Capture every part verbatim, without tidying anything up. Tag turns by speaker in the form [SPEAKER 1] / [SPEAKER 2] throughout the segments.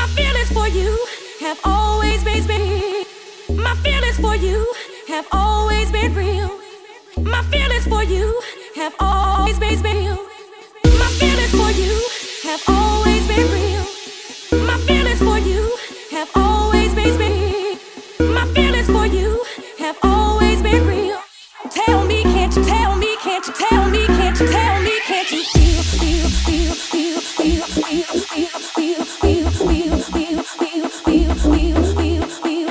[SPEAKER 1] feelings for you have always been been. My feelings for you have always been real. My feelings for you have always been real. My feelings for you have always been real. My feelings for you have always been real. My feelings for you have always been real. Tell me, can't you tell me, can't you tell me, can't you tell me, can't you feel, feel, feel, feel, feel, feel, feel, feel, feel, feel, feel, feel, feel, feel, feel, feel,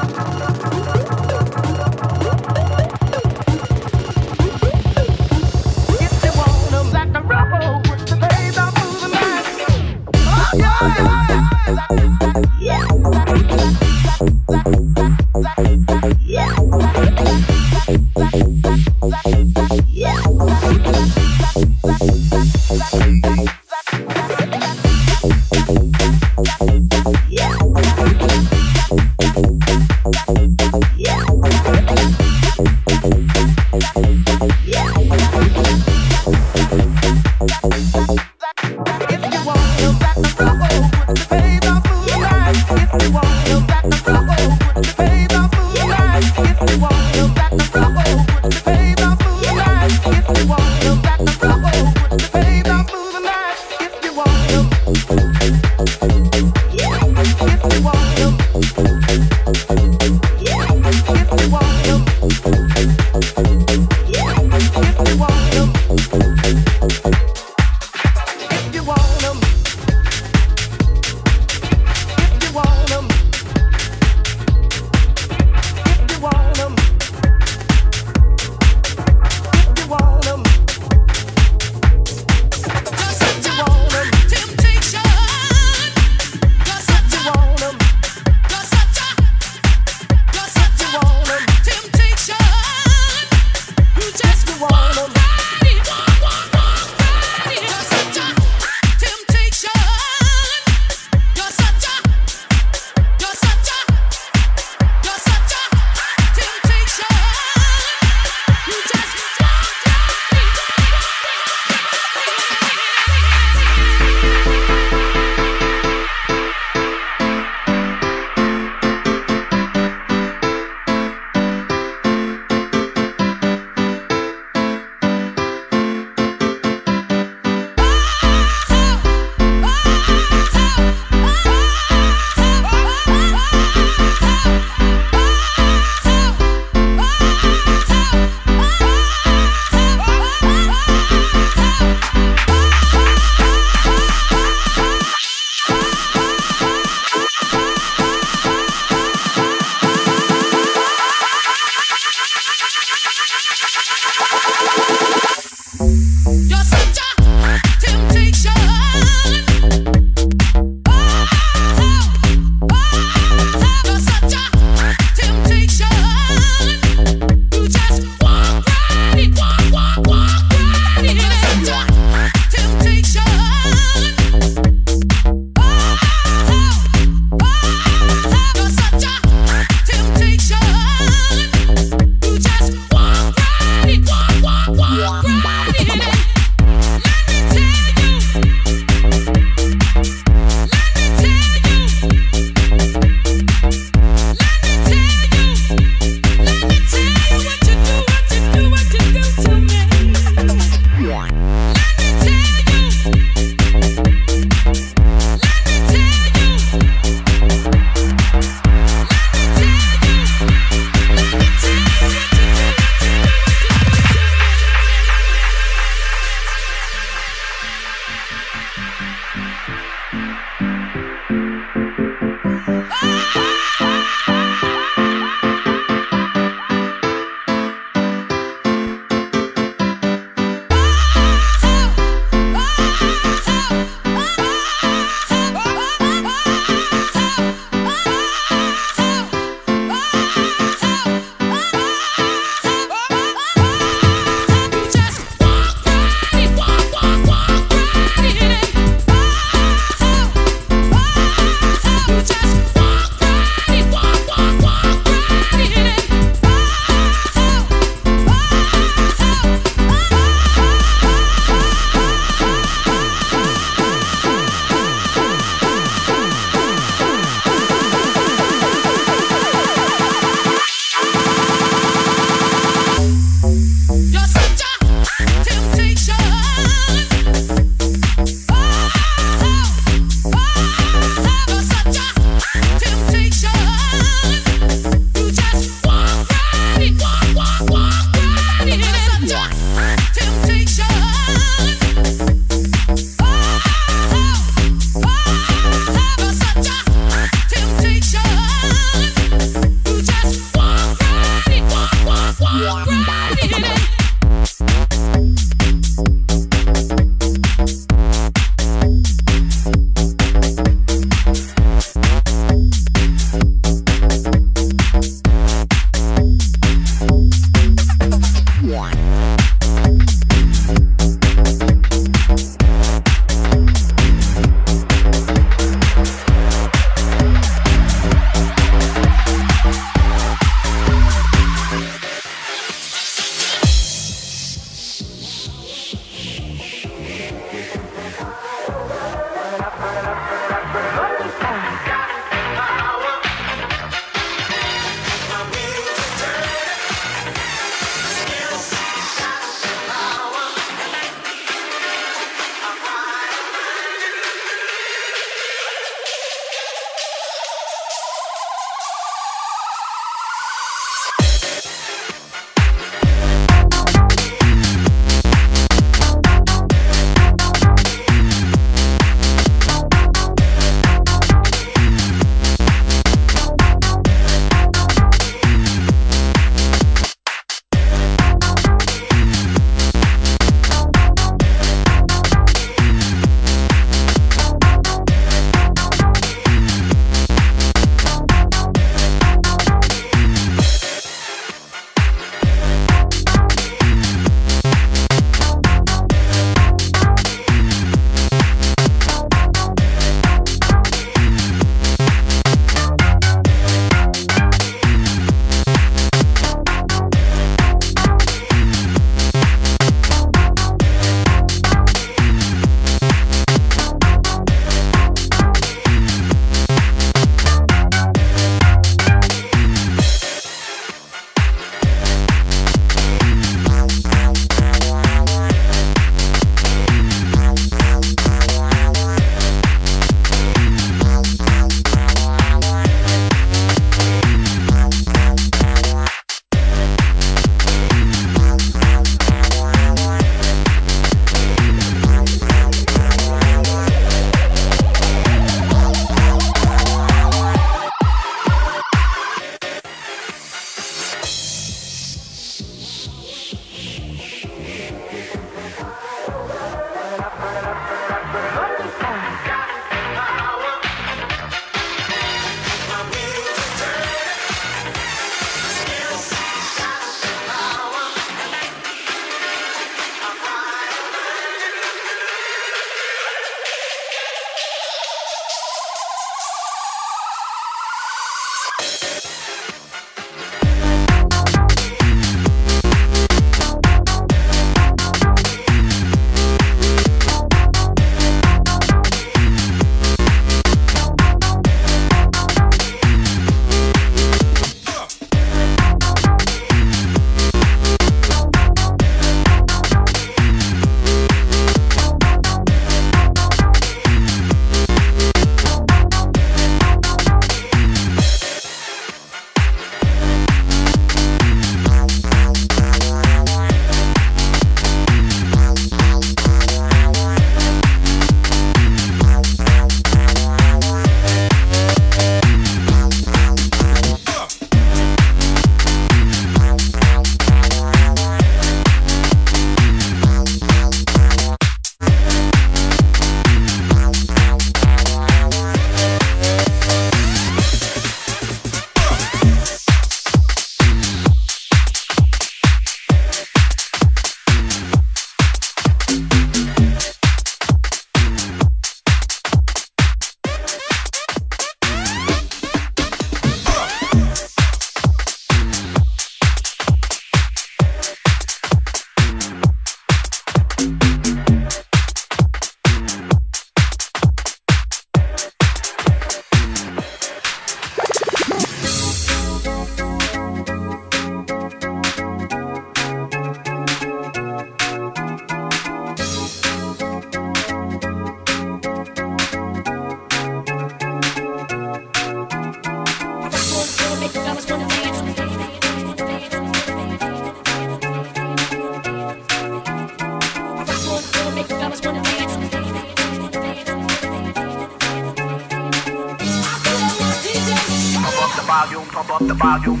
[SPEAKER 2] up the volume.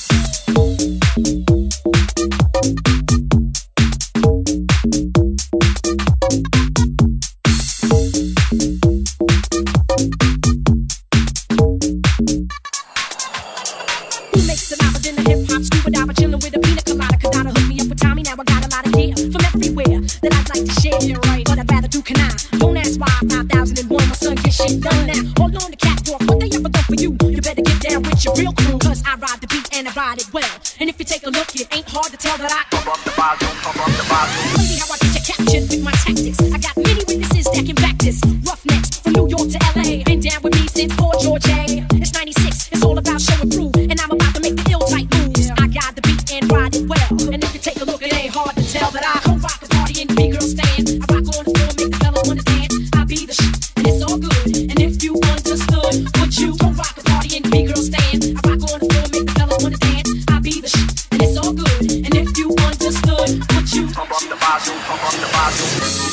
[SPEAKER 1] Tell that I pump up the volume, pump up the volume. See how I get you captured with my tactics. I got many witnesses that can back this. Roughnecks from New York to L A, been down with me since Port George. It's ninety-six, it's all about show and prove, and I'm about to make the ill type moves. I got the beat and ride it well, and if you take a look, it ain't hard to tell that I come rock a party and B girl stand. I rock on the floor, make the fellas wanna dance. I be the shit, and it's all good. And if you understood, would you come rock a party and B girl stand? I rock on the floor, make the fellas wanna dance. I be the shit, and it's all good. And if you understood, would you pump up the volume, pump up the volume,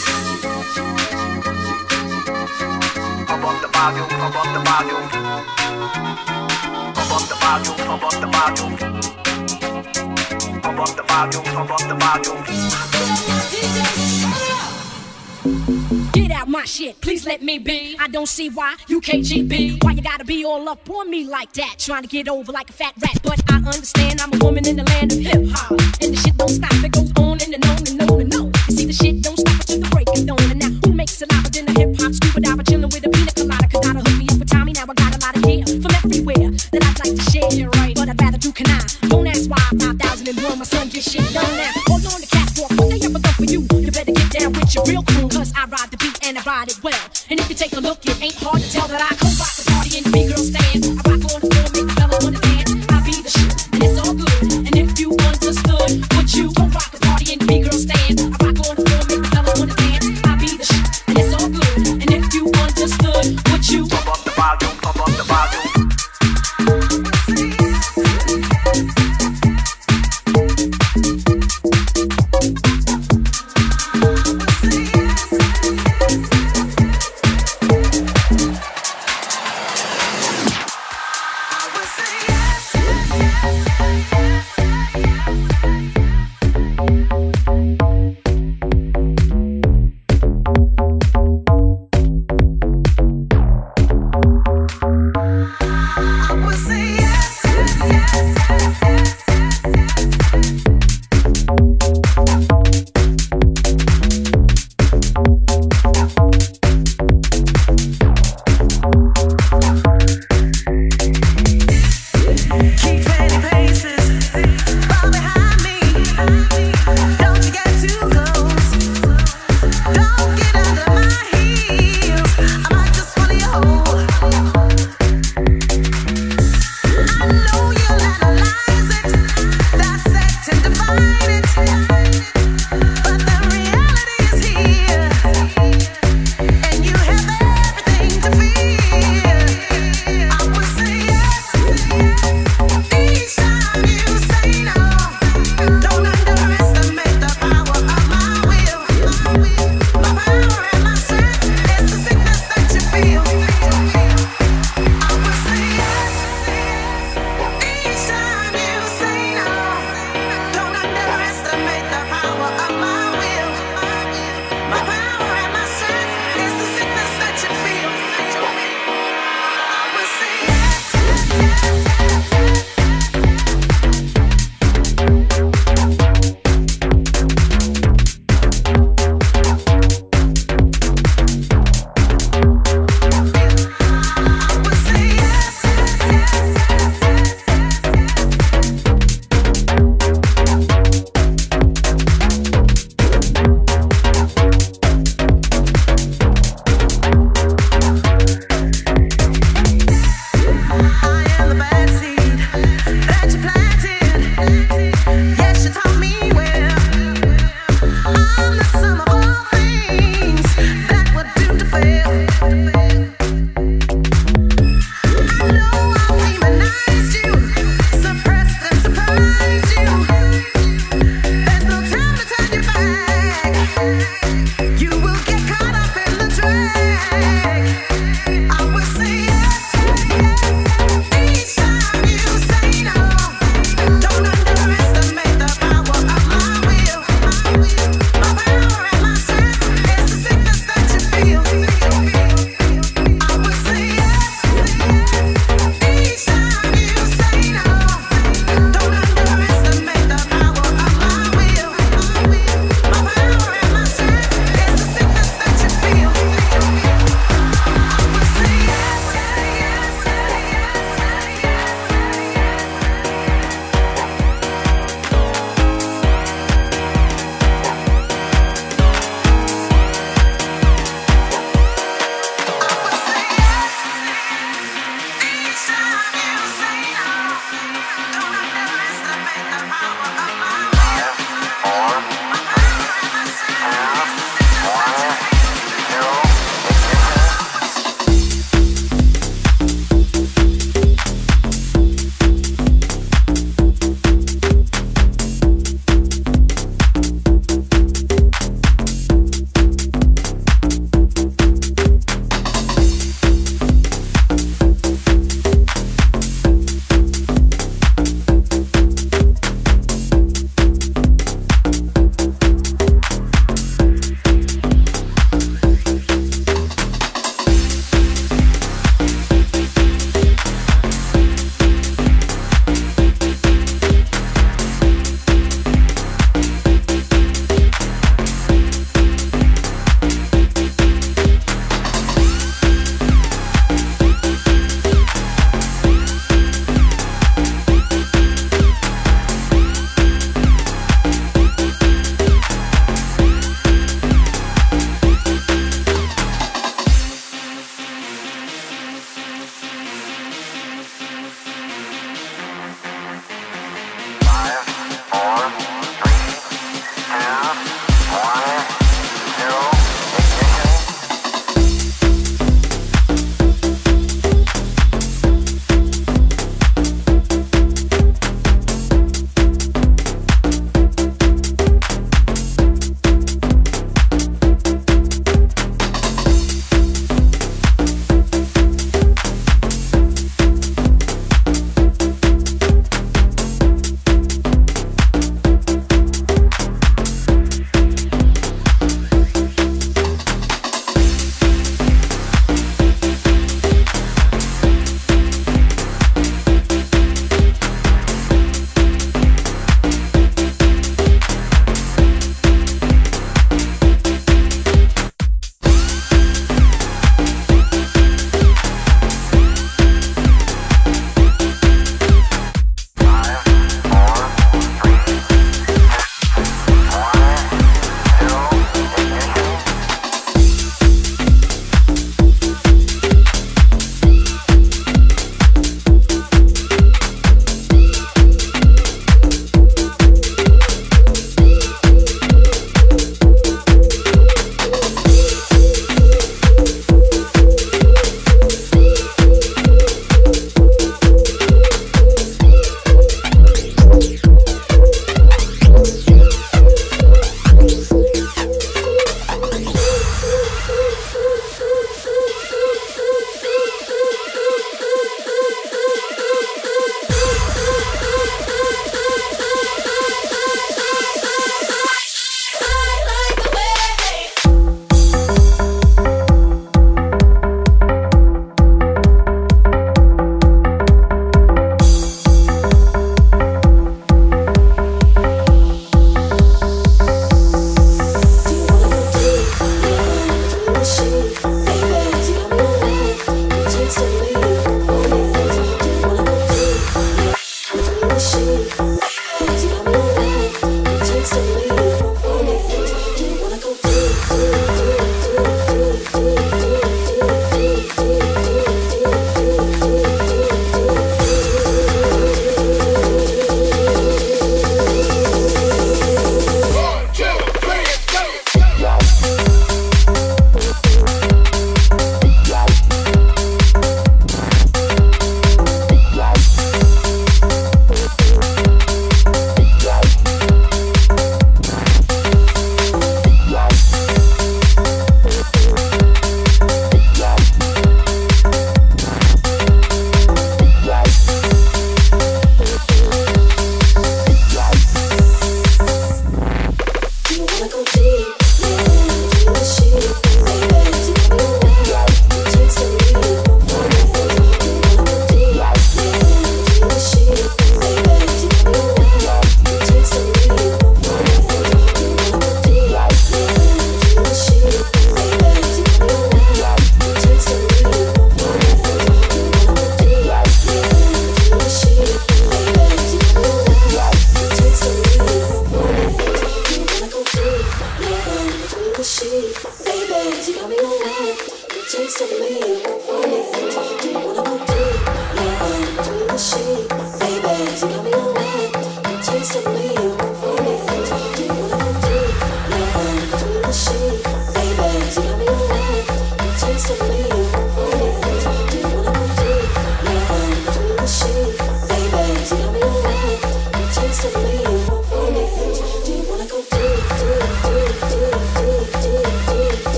[SPEAKER 1] pump up the volume, pump up the volume, pump up the volume, pump up the volume, pump up the volume, pump up the volume. Get out my shit, please let me be. I don't see why you K G B. Why you gotta be all up on me like that, trying to get over like a fat rat. But I understand I'm a woman in the land of hip hop, and the shit don't stop, it goes on and, and on and on and on. You see the shit don't stop until the break of dawn. And now who makes it louder than the hip hop scuba diver, chilling with a pina colada? Colada hook me up with Tommy, now I got a lot of gear from everywhere that I'd like to share. You're right, but I'd rather do canine. Don't ask why five thousand one, my son gets shit done now. Hold on the catwalk, what they ever done for you? You better get down with your real crew, cause I ride the beat and I ride it well. And if you take a look, it ain't hard to tell that I come rock the party and the big girl stand. I rock on the floor, make the fellas wanna dance. I be the shit, and it's all good. And if you understood, would you come rock the party and the big girl stand? I rock on the floor, make the fellas wanna dance. I be the shit, and it's all good. And if you understood, would you pump up the volume, pump up the volume?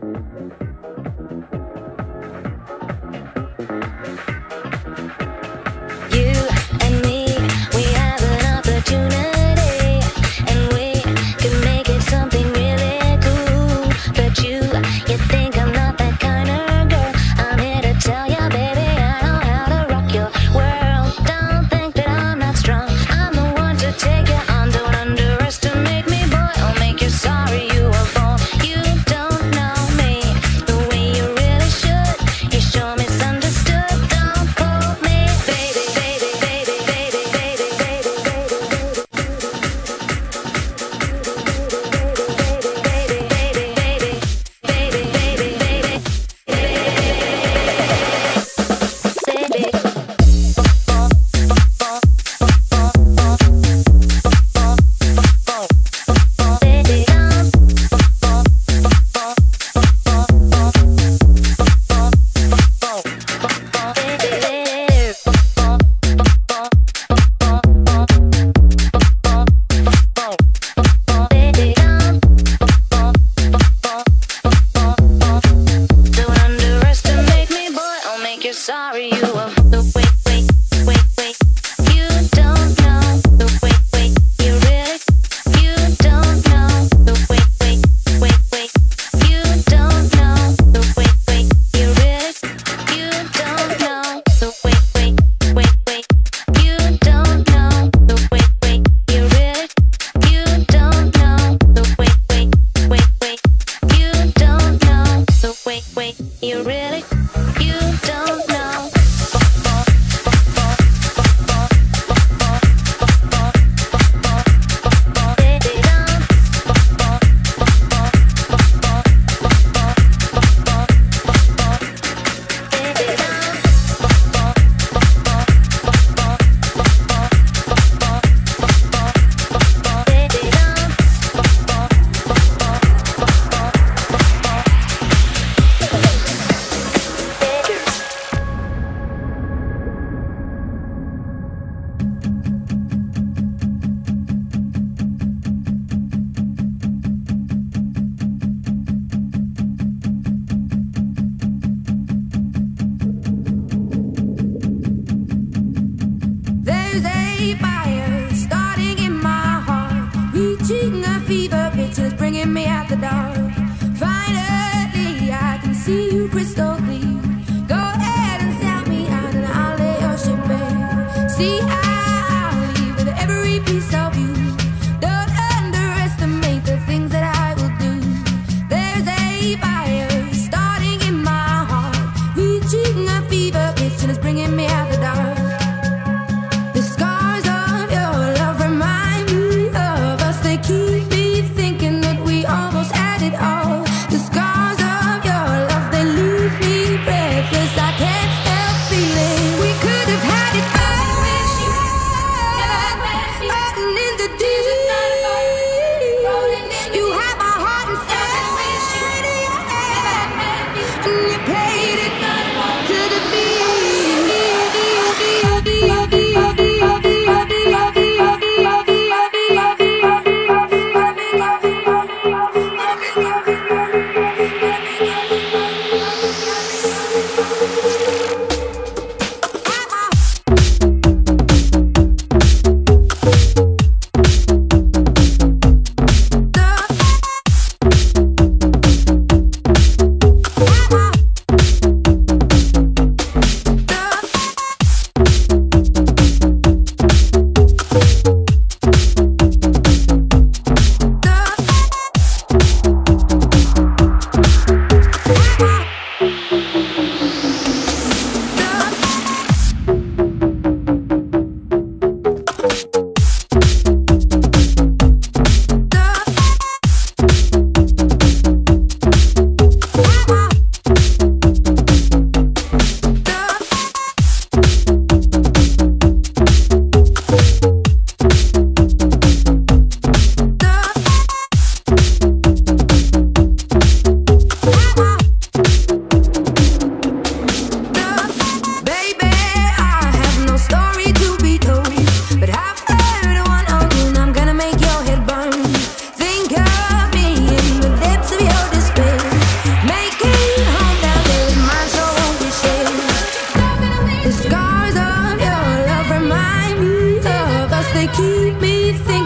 [SPEAKER 2] Keep me thinking that we almost had it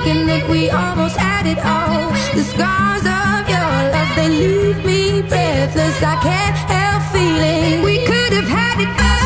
[SPEAKER 1] thinking that we almost had it all. The scars of your love, they leave me breathless. I can't help feeling we could have had it all.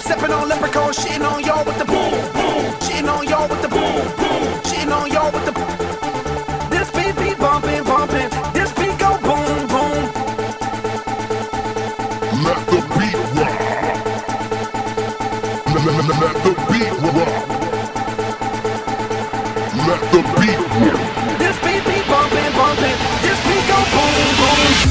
[SPEAKER 2] stepping on leprechauns, shitting on y'all with the boom, boom, shitting on y'all with the boom, boom, shitting on y'all with the boom. This beat be bumping, bumping. This beat go boom, boom.
[SPEAKER 3] Let the beat rock. Let, let, let, let the beat rock. Let the beat rock.
[SPEAKER 2] This beat be bumping, bumping. This beat go boom, boom.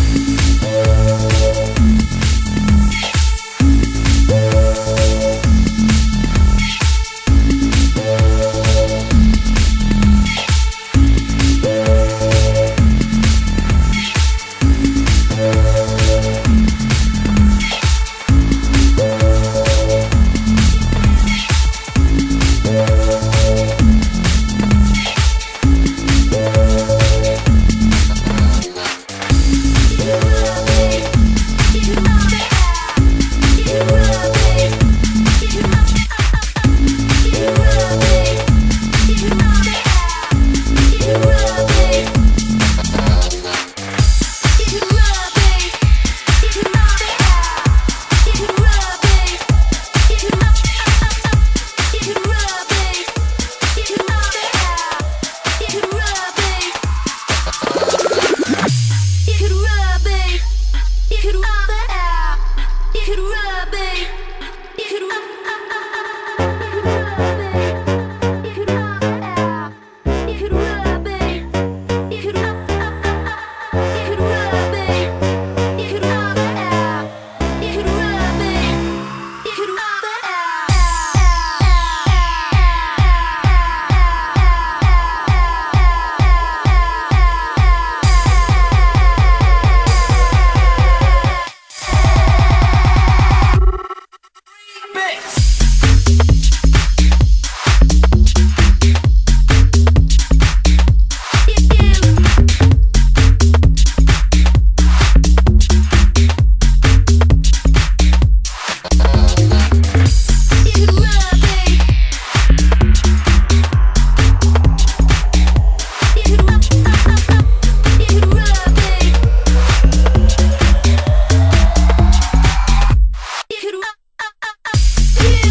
[SPEAKER 1] Yeah.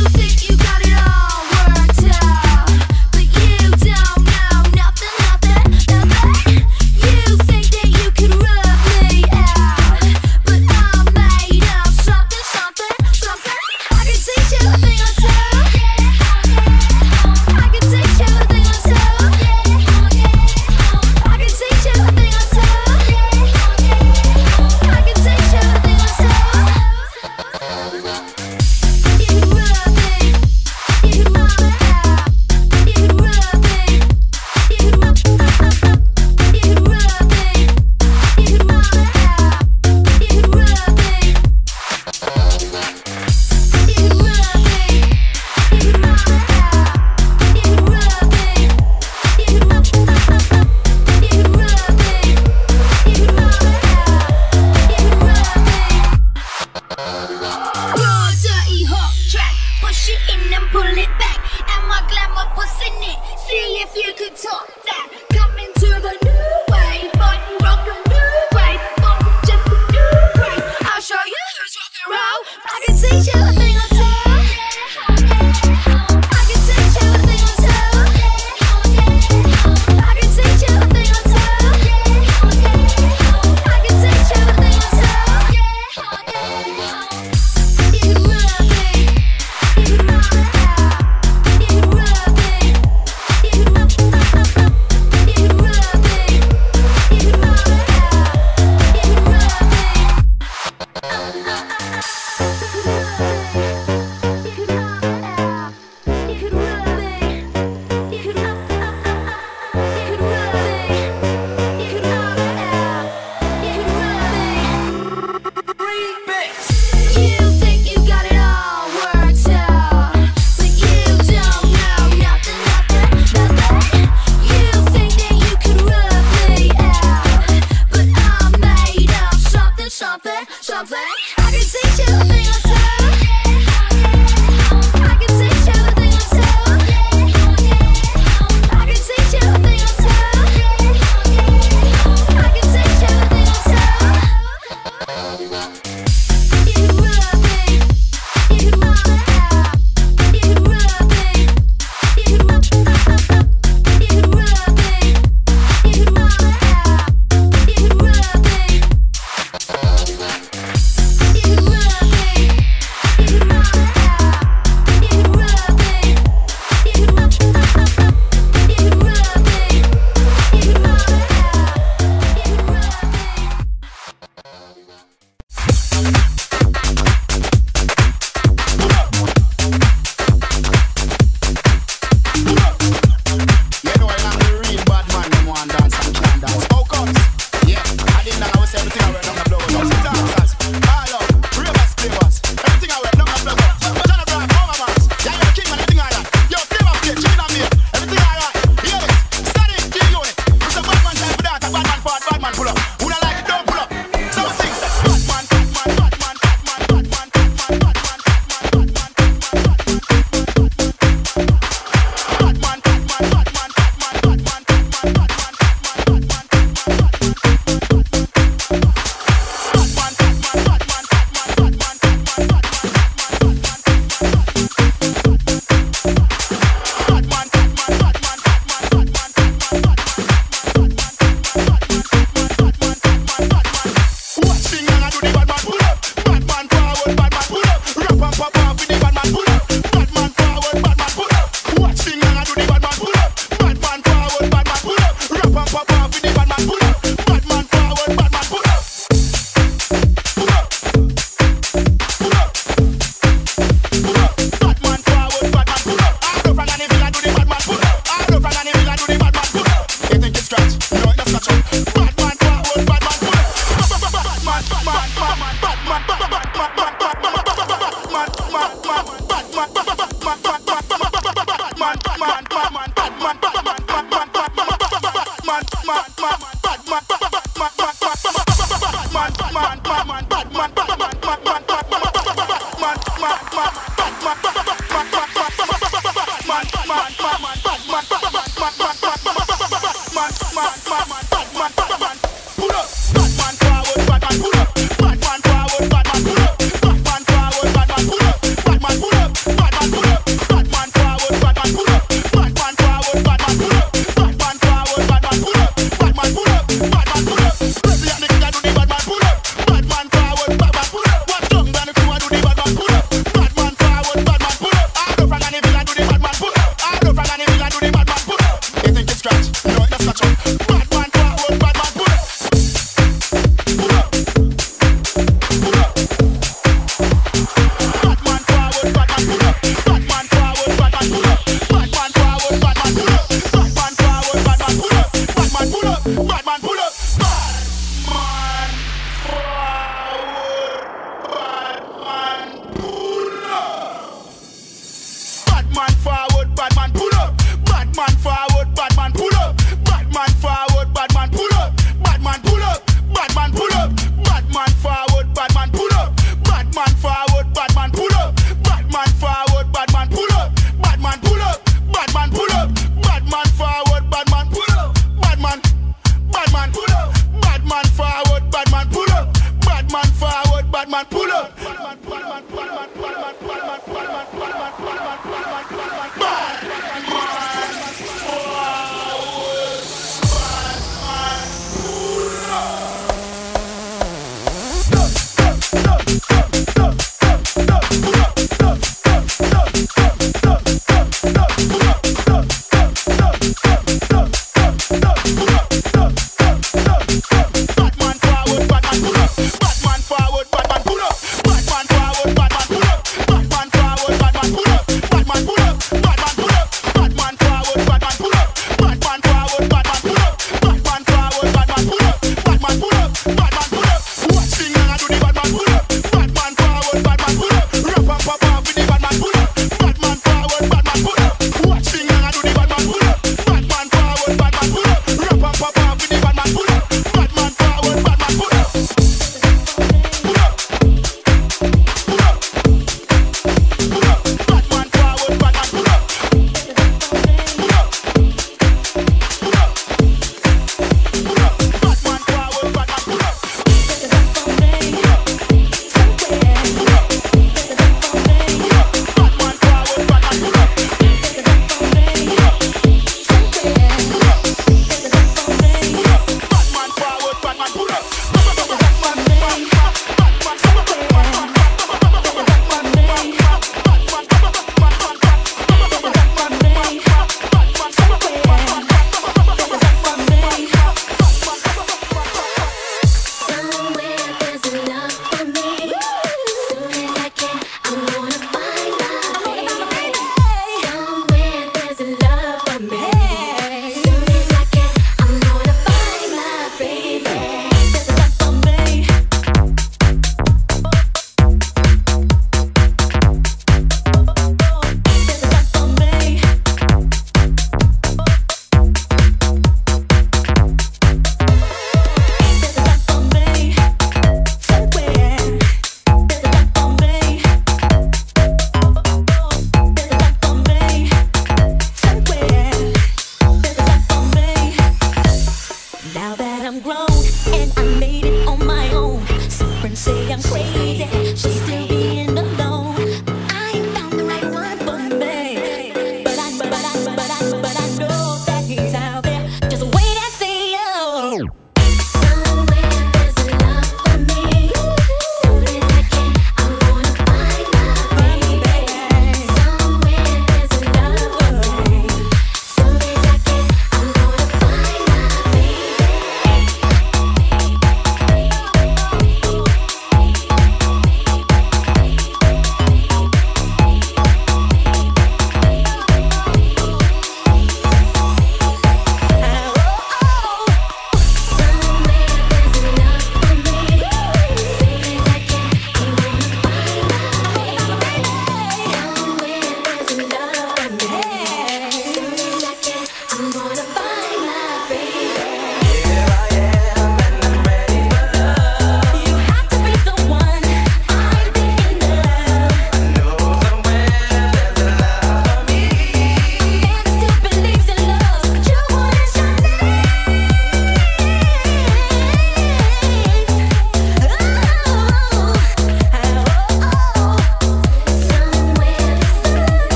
[SPEAKER 4] Bad man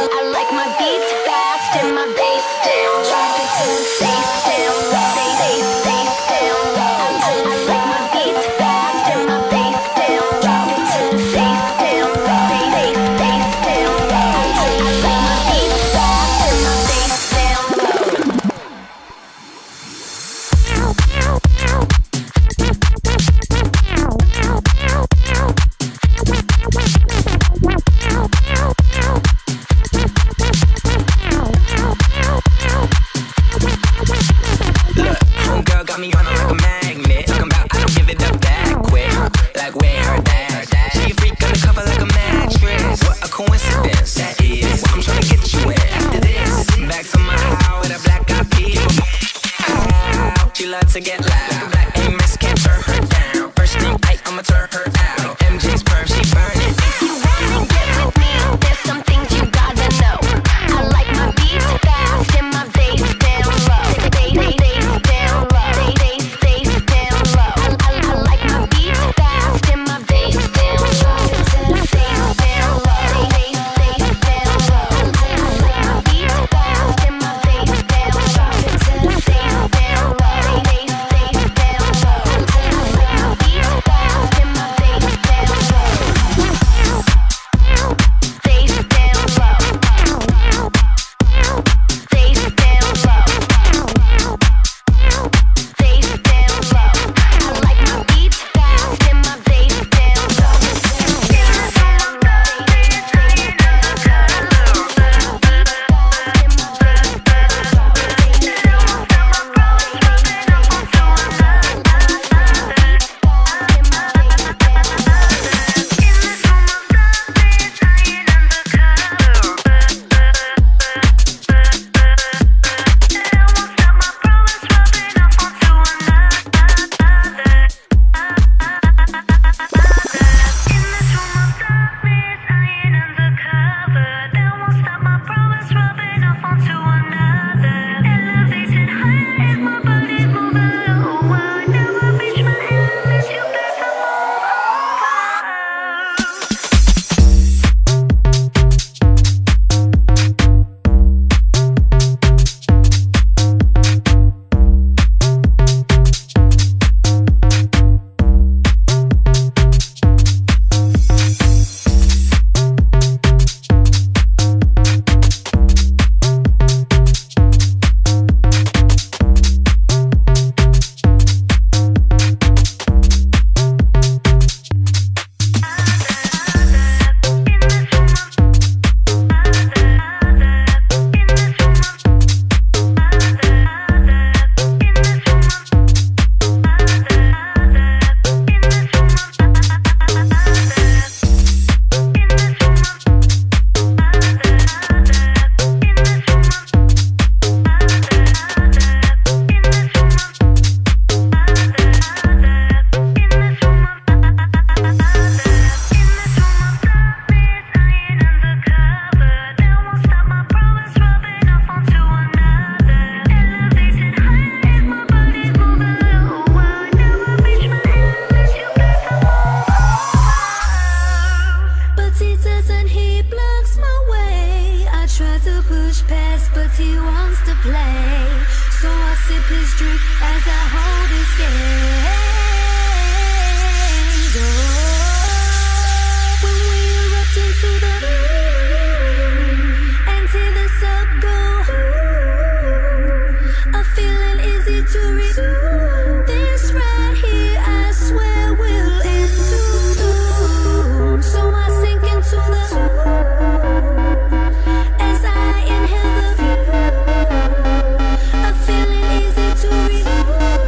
[SPEAKER 1] As I inhale the, a feeling easy to reach.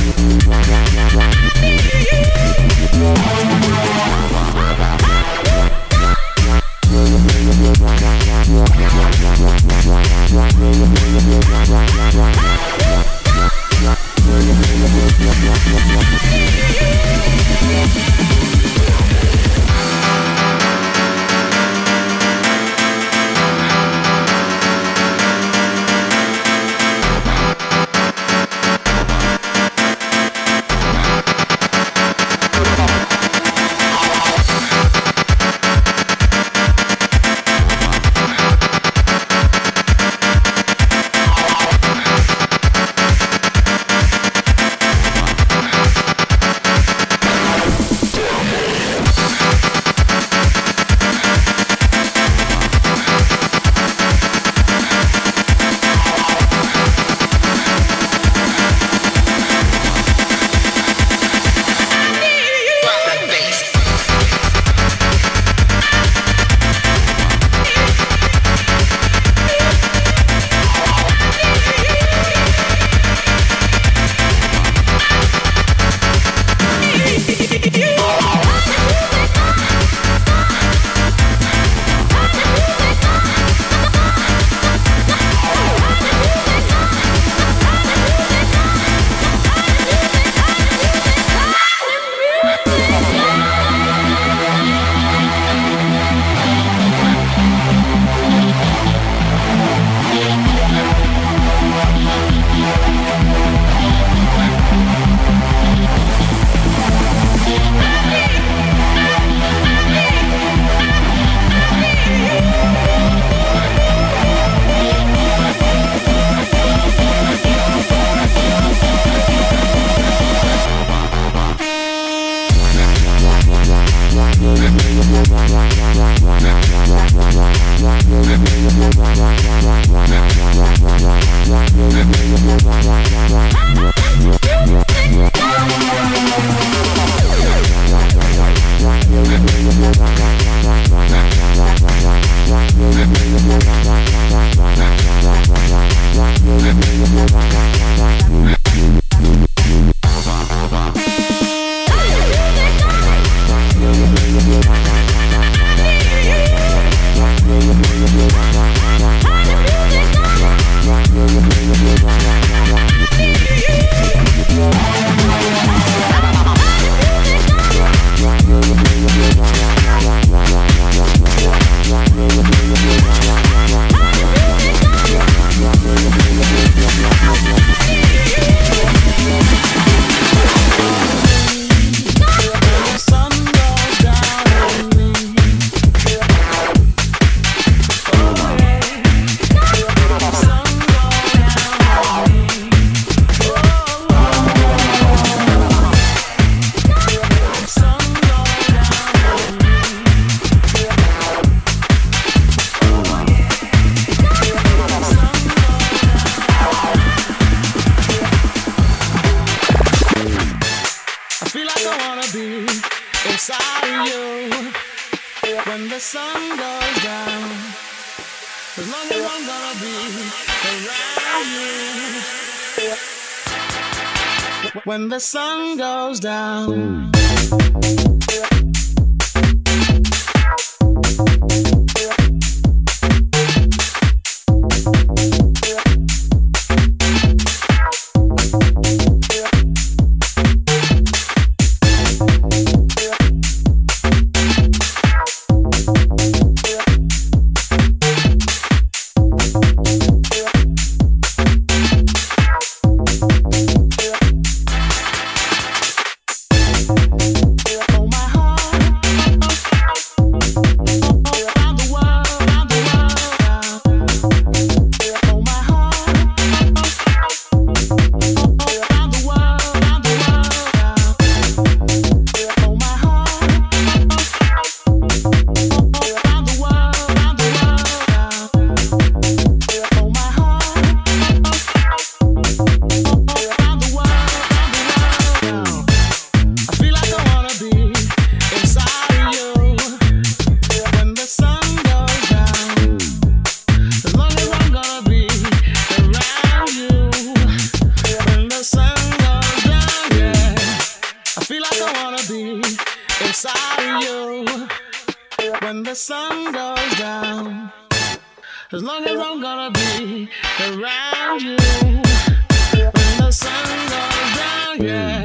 [SPEAKER 4] When the sun goes down. Oh, my heart. I wanna be inside of you when the sun goes down. As long as I'm gonna be around you when the sun goes down, yeah.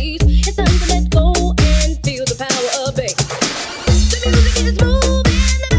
[SPEAKER 1] It's moving.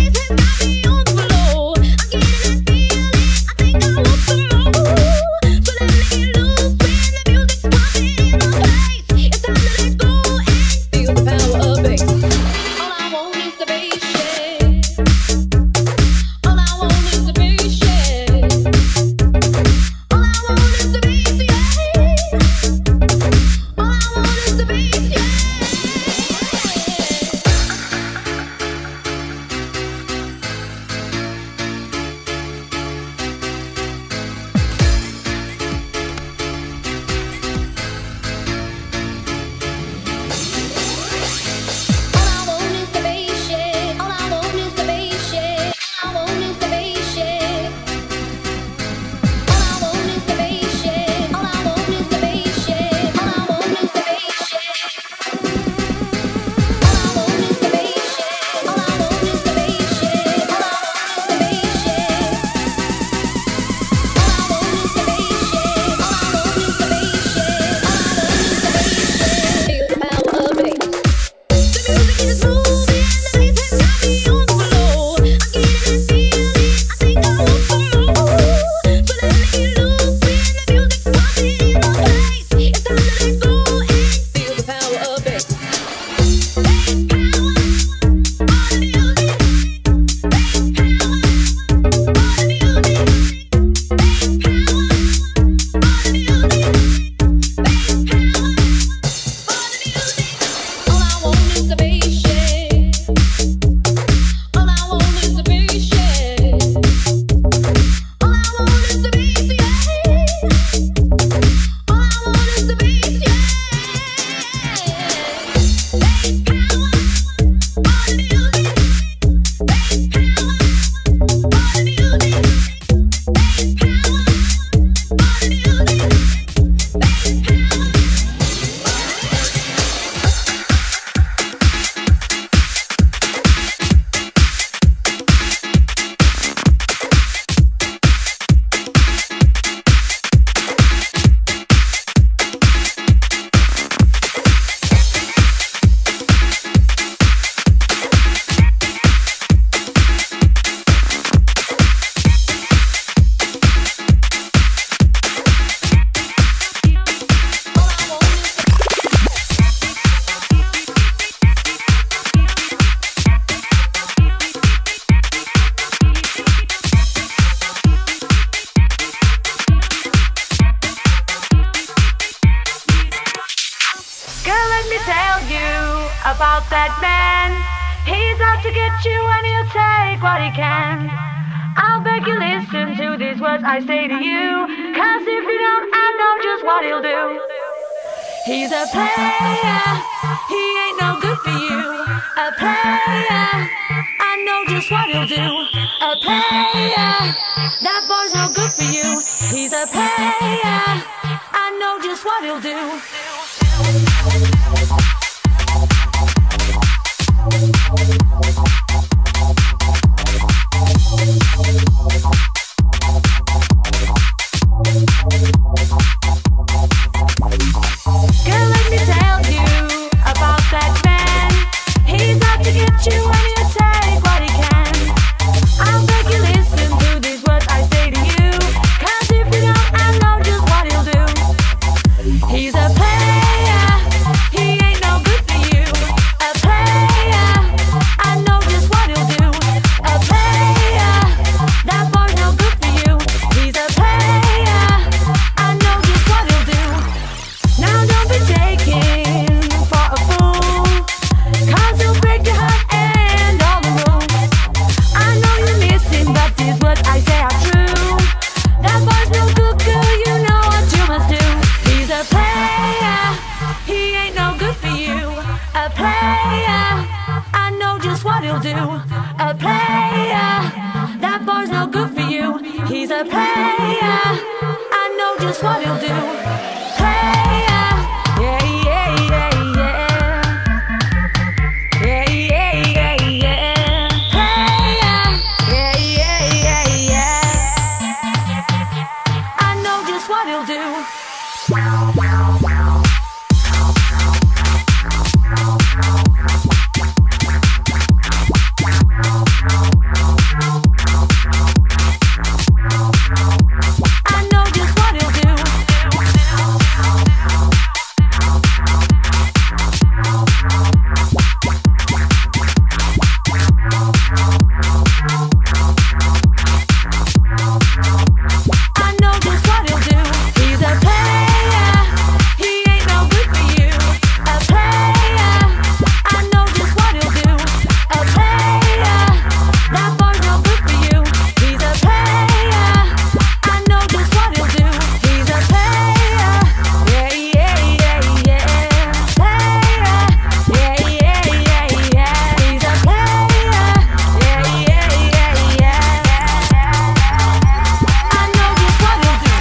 [SPEAKER 5] let me tell you about that man. He's out to get you and he'll take what he can. I'll beg you listen to these words I say to you, cause if you don't, I know just what he'll do. He's a player, he ain't no good for you. A player, I know just what he'll do. A player, that boy's no good for you. He's a player, I know just what he'll do. Girl, let me tell you about that man. He's out to get you and he'll take what he can. I'll beg you listen to these words I say to you, cause if you don't, I know just what he'll do. He's a player, he ain't no good for you. A player, I know just what he'll do. A player, that boy's no good for you. He's a player, I know just what he'll do. Now don't be taken for a fool, cause he'll break your heart and all the rules. I know you're missing, but these words I say are true. That boy's no good, girl, you know what you must do. He's a player, he ain't no good for you. A player, I know just what he'll do. A player, that boy's no good for you. He's a player, I know just what he'll do. Player, yeah, yeah, yeah, yeah. Yeah, yeah, yeah, yeah. Player, yeah, yeah, yeah, yeah. I know just what he'll do. I know just what he'll do. I know just what he'll do. He's a player, he ain't no good for you. A player, I know just what he'll do. A player, that boy's no good for you. He's a player, I know just what he'll do. He's a player, yeah, yeah, yeah, yeah. Player, yeah, yeah, yeah, yeah. He's a player, yeah, yeah, yeah, yeah. I know just what he'll do.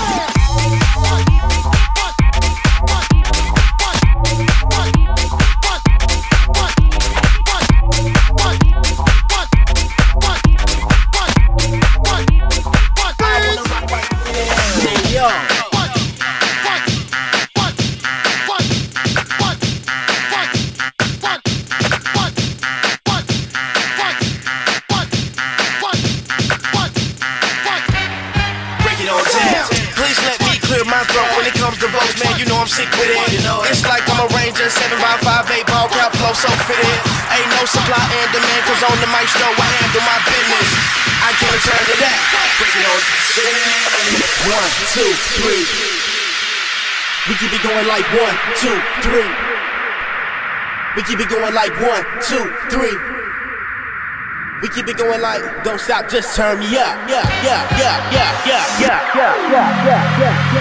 [SPEAKER 2] Break it on down. Please let me clear my throat when it comes to votes, man. You know I'm sick with it. It's like I'm a Ranger, seven by five, eight ball, crowd flow so fitted. Ain't no supply and demand, cause on the maestro I handle my business. I can't return to that. Break it on down. One, two, three. We keep it going like one, two, three. We keep it going like one, two, three. We keep it going like, don't stop, just turn me up. Yeah, yeah, yeah, yeah, yeah, yeah, yeah, yeah, yeah, yeah,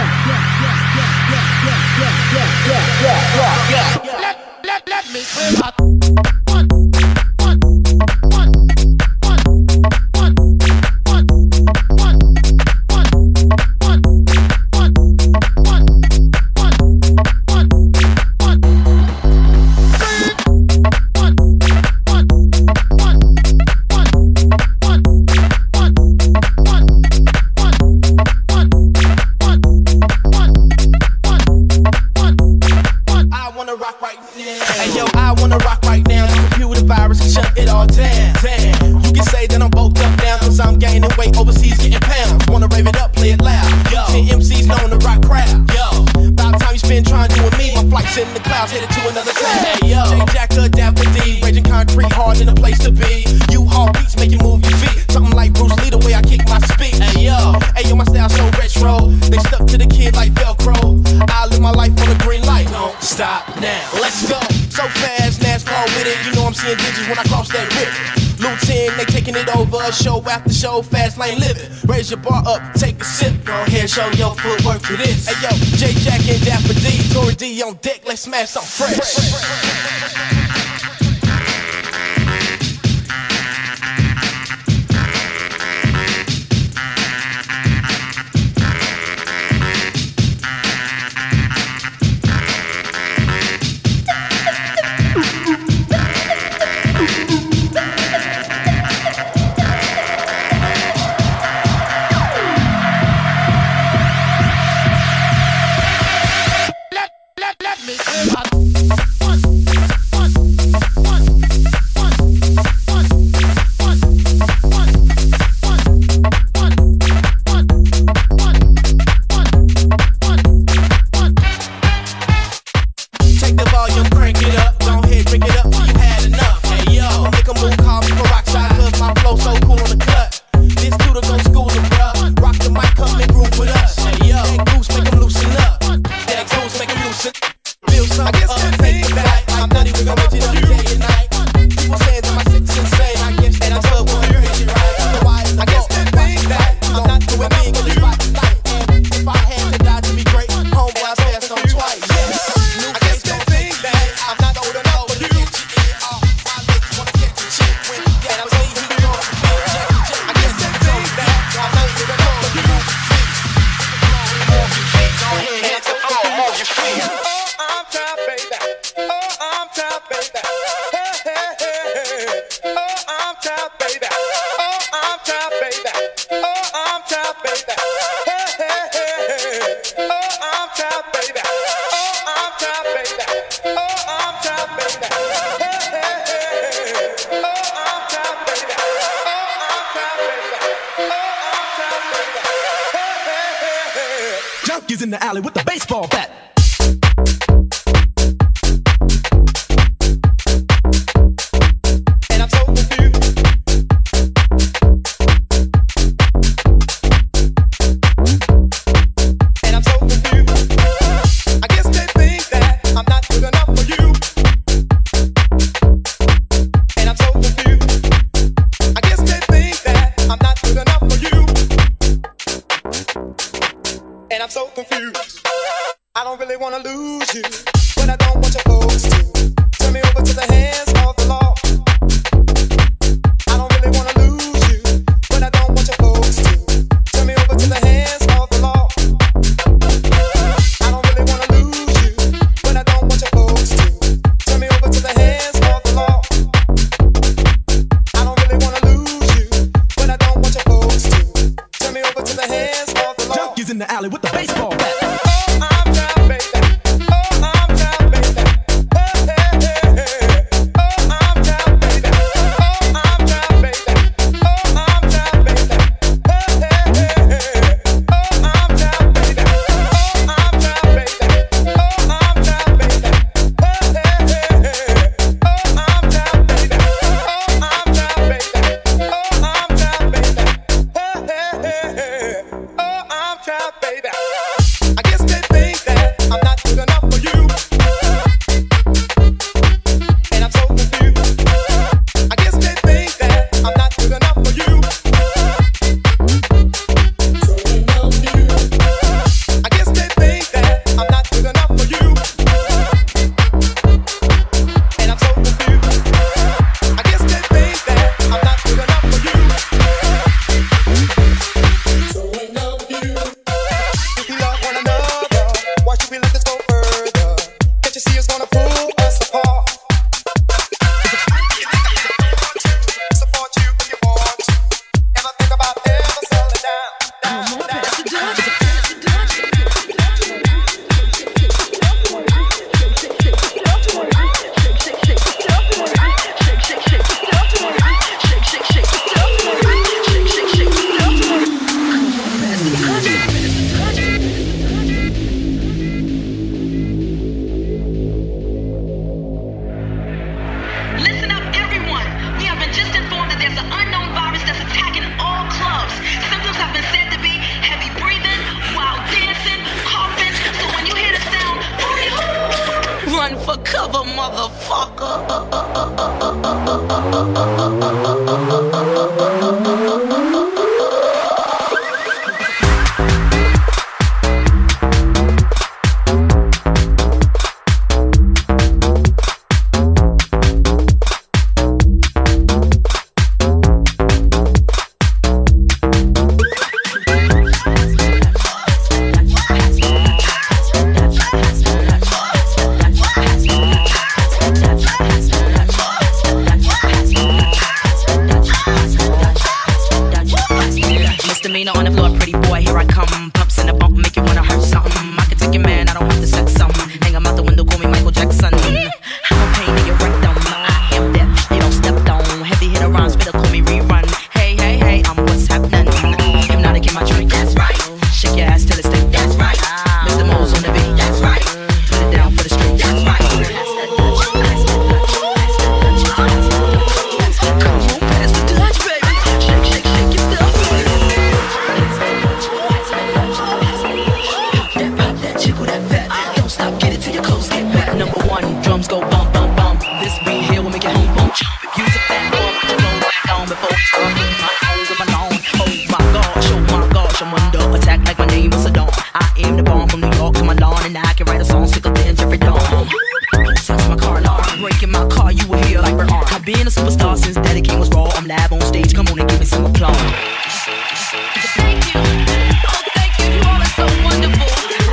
[SPEAKER 2] yeah, yeah, yeah. Let, let, let me clear my one, one, one, one, one, one, one, one, one, one, one, one, one, I wanna rock right now. Hey yo, I wanna rock right now. The computer virus can shut it all down. Damn, you can say that I'm bulked up now, cause I'm gaining weight overseas, getting pounds. Wanna rave it up, play it loud. Yo, ten M Cs known to rock crowd. Yo, by the time you spend trying to do with me, my flight's in the clouds, headed to another town. Hey yo, Jake Jacker, Dapper D, raging concrete, hard in a place to be. You hard beats make you move your feet, something like Bruce Lee the way I kick my speech. Hey yo, hey yo, my style so retro, they stuck to the kid like Velcro. I live my life on a green light. Don't stop now. let's go. So fast, NASCAR with it. You know I'm seeing digits when I cross that rip. Luton, they taking it over. Show after show, fast lane living. Raise your bar up, take a sip. Go ahead, show your footwork to this. Hey yo, J Jack and Dapper D, Tory D on deck. Let's smash some fresh.
[SPEAKER 6] Junkies in the alley with the baseball bat.
[SPEAKER 7] And I'm so confused. And I'm so confused. I guess they think that I'm not good enough for you. And I'm so confused. I guess they think that I'm not good enough for you. And I'm so confused. I don't
[SPEAKER 6] run for cover, motherfucker.
[SPEAKER 8] Misdemeanor on the floor, pretty boy, here I come. Pumps in the bump, make you wanna hurt something. I can take your man, I don't have to sex some. Hang him out the window, call me Michael Jackson. I'm pain in your rectum, I am death, you don't step on. Heavy hitter rhymes, better call me rerun. Hey, hey, hey, I'm what's happening. Hypnotic in my drink, that's right. Shake your ass till it's thick, that's right. Mister Mo's on the beat, that's right. Put it down for the street, that's right. Come on, pass the Dutch, baby. Shake, shake, shake your stuff. Number one, drums go bump, bump, bump. This beat here will make your home bump. If you's a fat boy, put your phone back on before you start putting my eyes on my lawn. Oh my gosh, oh my gosh, I'm under attack like my name is Saddam. I am the bomb from New York to my lawn, and I can write a song sicker than Jeffrey Dawn. Touch my car alarm, breaking my car, you will hear like Bert Arm. I've been a superstar since Daddy King was raw. I'm live on stage, come on and give me some applause. Thank you, oh thank you, you all are so wonderful.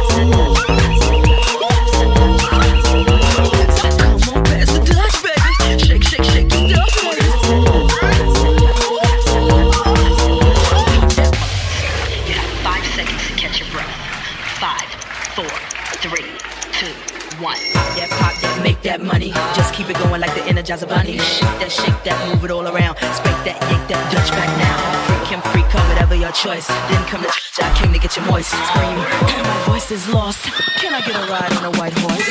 [SPEAKER 8] That money, just keep it going like the Energizer Bunny. Shake that, shake that, move it all around. Spank that, yank that, Dutch back now. Freak him, freak her, whatever your choice. Didn't come to church, I came to get you moist. Scream, my voice is lost. Can I get a ride on a white horse?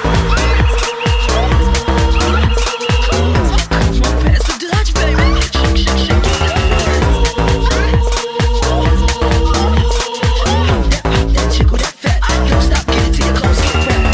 [SPEAKER 8] Come on, pass the Dutch, baby. Shake, shake, shake it. That chick with that fat, don't stop, get it till your clothes get wet.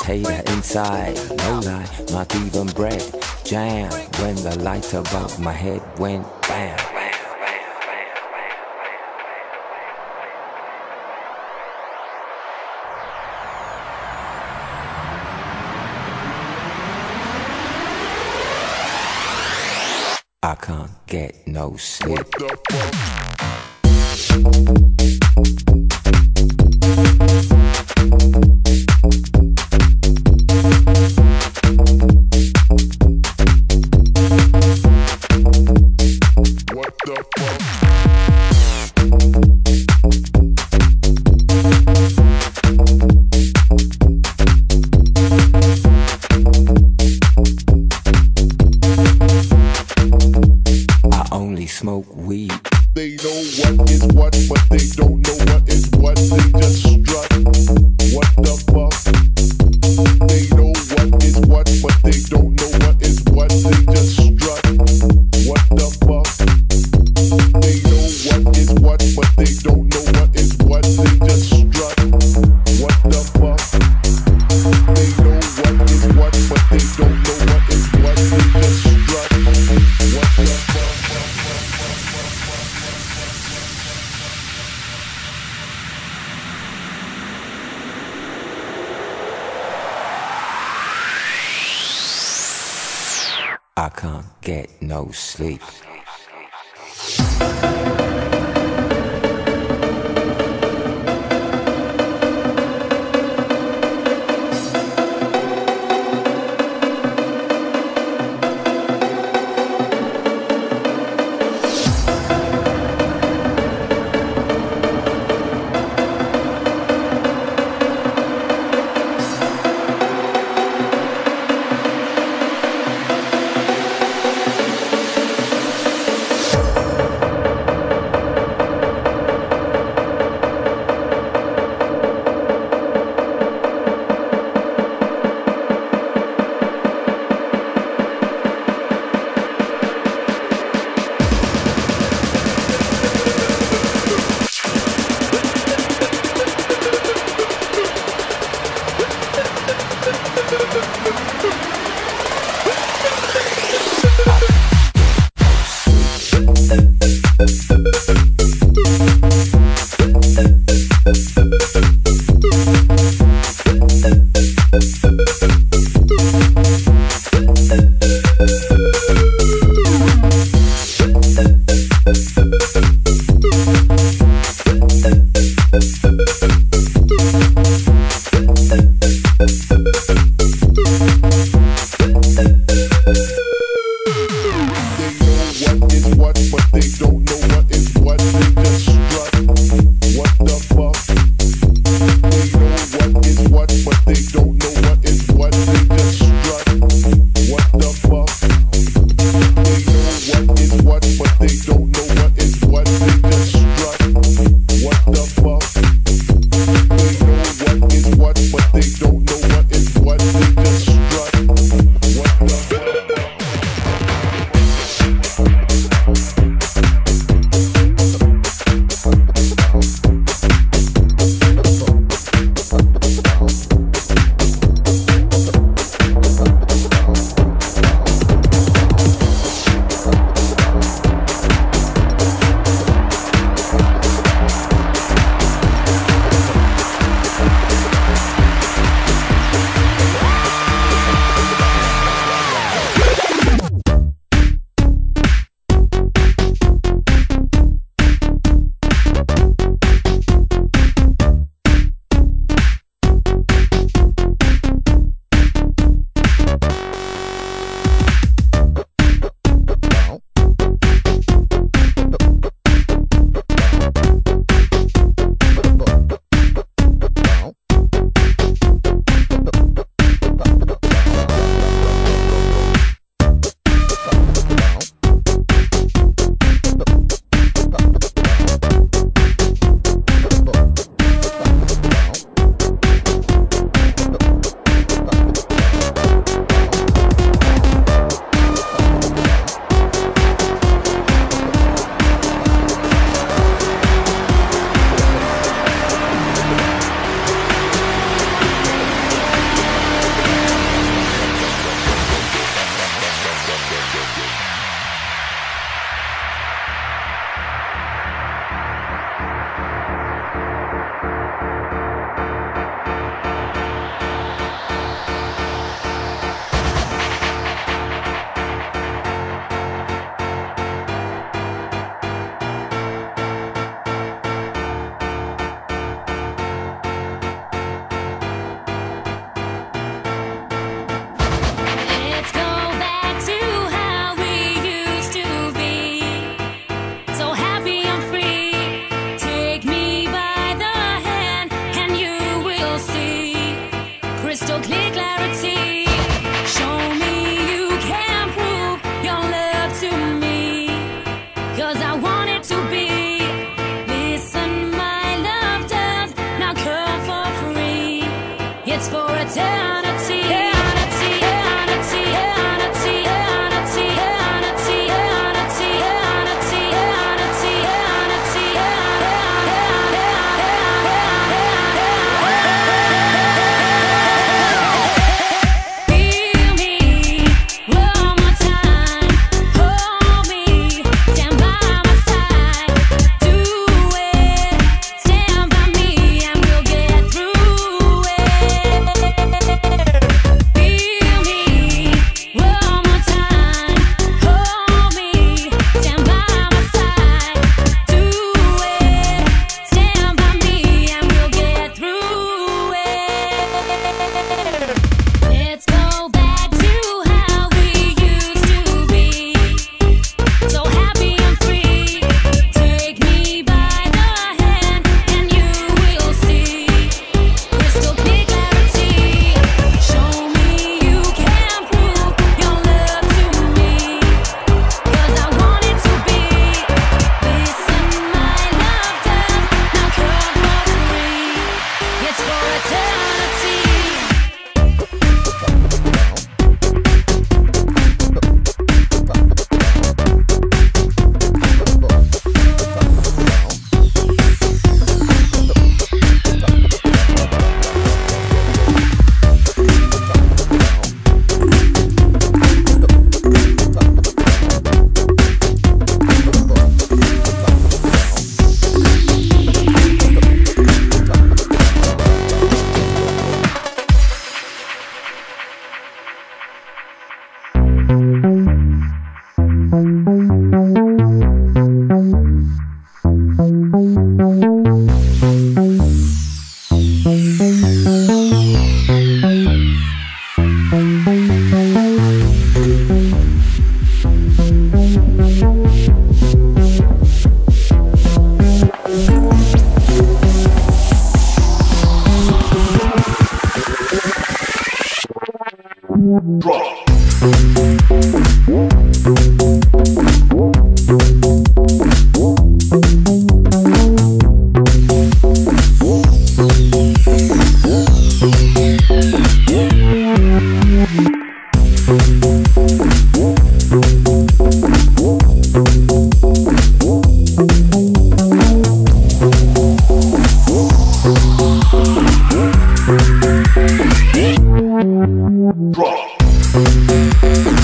[SPEAKER 9] hater inside, no lie, not even bread. Jam when the light above my head went bam. I can't get no sleep.
[SPEAKER 3] What the fuck?
[SPEAKER 9] I only smoke weed.
[SPEAKER 3] They know what is what, but they don't know what is what. They just strut. What the fuck? They know what is what, but they don't know what is what. They just strut. What the fuck? They know what is what, but they don't know what is what. They just strut. What the fuck? They know what is what, but they don't know what is what. They just strut. What the fuck?
[SPEAKER 9] I can't get no sleep.
[SPEAKER 1] I want it to be. Listen, my love does not come for free. It's for eternity. Eternity, eternity, eternity, eternity, eternity, eternity, eternity, eternity, eternity, feel me one more time. Hold me, stand by my side. Do it, stand by me, and we'll get through it. Feel me one more time. Hold me, stand by my side. Do it, stand by me, and we'll get through it. Let's go back to how we used to be, so happy and free. Take me by the hand, and you will see crystal clear clarity. Show me you can prove your love to me, 'cause I want it to be. Listen, my love does not come for free. It's for eternity.
[SPEAKER 3] Drop.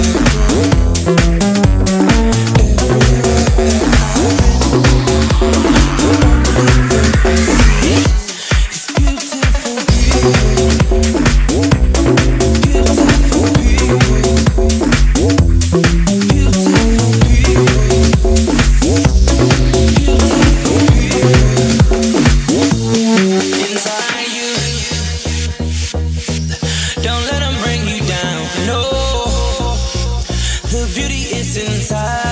[SPEAKER 10] The beauty is inside.